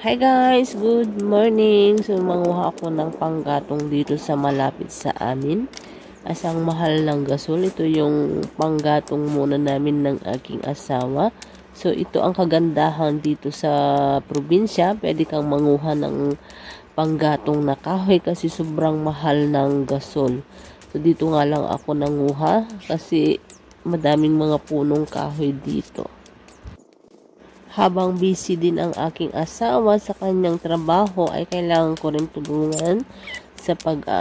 Hi guys, good morning. So manguha ako ng panggatong dito sa malapit sa amin. Asang mahal ng gasol. Ito yung panggatong muna namin ng aking asawa. So ito ang kagandahan dito sa probinsya. Pwede kang manguha ng panggatong na kahoy kasi sobrang mahal ng gasol. So dito nga lang ako nanguha kasi madaming mga punong kahoy dito. Habang busy din ang aking asawa sa kanyang trabaho ay kailangan ko rin tulungan sa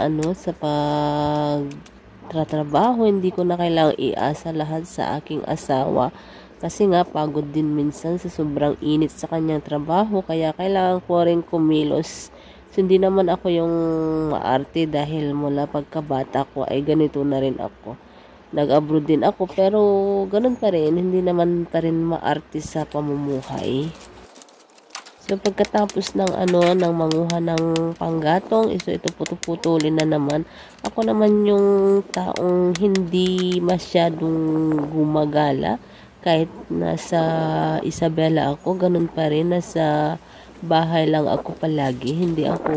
pagtratrabaho. Hindi ko na kailangang iasa lahat sa aking asawa kasi nga pagod din minsan sa sobrang init sa kanyang trabaho, kaya kailangan ko rin kumilos. So, hindi naman ako yung maarte dahil mula pagkabata ko ay ganito na rin ako. Nag-abroad din ako pero ganun pa rin, hindi naman pa rin maarte sa pamumuhay. So pagkatapos ng ng manguha ng panggatong, ito putuputulin na naman. Ako naman yung taong hindi masyadong gumagala kahit nasa Isabela ako, ganun pa rin, nasa bahay lang ako palagi, hindi ako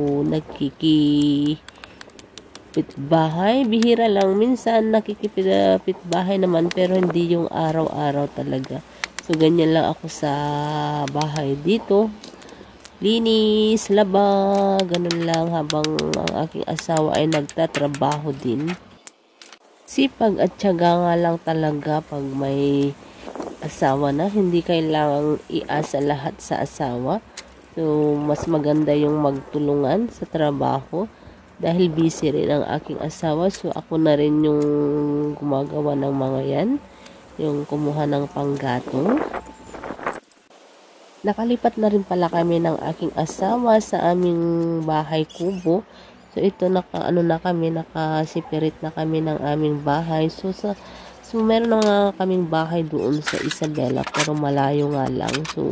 bahay, bihira lang. Minsan nakikipit bahay naman pero hindi yung araw-araw talaga. So ganyan lang ako sa bahay dito. Linis, laba, ganun lang habang ang aking asawa ay nagtatrabaho din. Sipag at tiyaga nga lang talaga pag may asawa na. Hindi kailangang iasa lahat sa asawa. So mas maganda yung magtulungan sa trabaho. Dahil busy rin ang aking asawa, so ako na rin yung gumagawa ng mga yan, yung kumuha ng panggatong. Nakalipat na rin pala kami ng aking asawa sa aming bahay kubo. So ito nakasipirit na kami ng aming bahay. So meron na nga kaming bahay doon sa Isabela pero malayo nga lang. So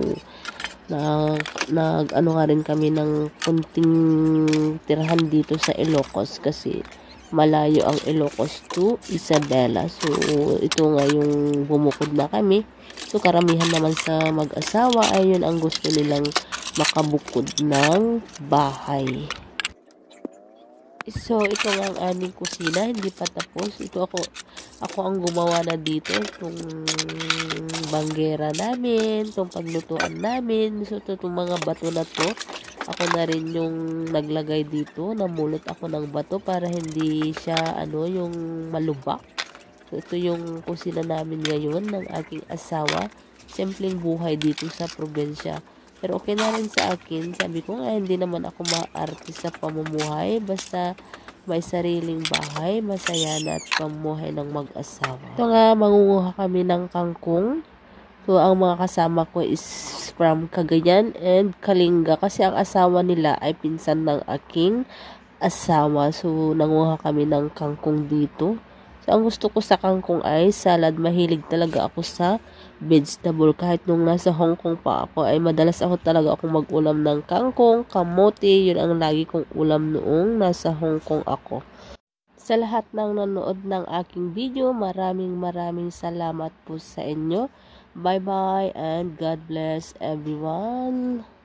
nga rin kami ng kunting tirahan dito sa Ilocos kasi malayo ang Ilocos to Isabela. So ito nga yung bumukod na kami. So karamihan naman sa mag-asawa ay yun ang gusto nilang makabukod ng bahay. So ito nga ang aming kusina, hindi pa tapos. Ako ang gumawa na dito itong banggera namin, itong paglutuan namin. So itong mga bato na to, ako na rin yung naglagay dito. Namulot ako ng bato para hindi siya yung malubak. So ito yung kusina namin ngayon ng aking asawa. Simpleng buhay dito sa probinsya. Pero okay na rin sa akin. Sabi ko nga, hindi naman ako maarte sa pamumuhay. Basta may sariling bahay, masaya na at pamumuhay ng mag-asawa. Ito nga, mangunguha kami ng kangkong. So, ang mga kasama ko is from Cagayan and Kalinga. Kasi ang asawa nila ay pinsan ng aking asawa. So, nanguha kami ng kangkong dito. So, ang gusto ko sa kangkong ay salad. Mahilig talaga ako sa vegetable. Kahit nung nasa Hong Kong pa ako, ay madalas ako talaga akong mag-ulam ng kangkong, kamote. Yun ang lagi kong ulam noong nasa Hong Kong ako. Sa lahat ng nanood ng aking video, maraming salamat po sa inyo. Bye-bye and God bless everyone.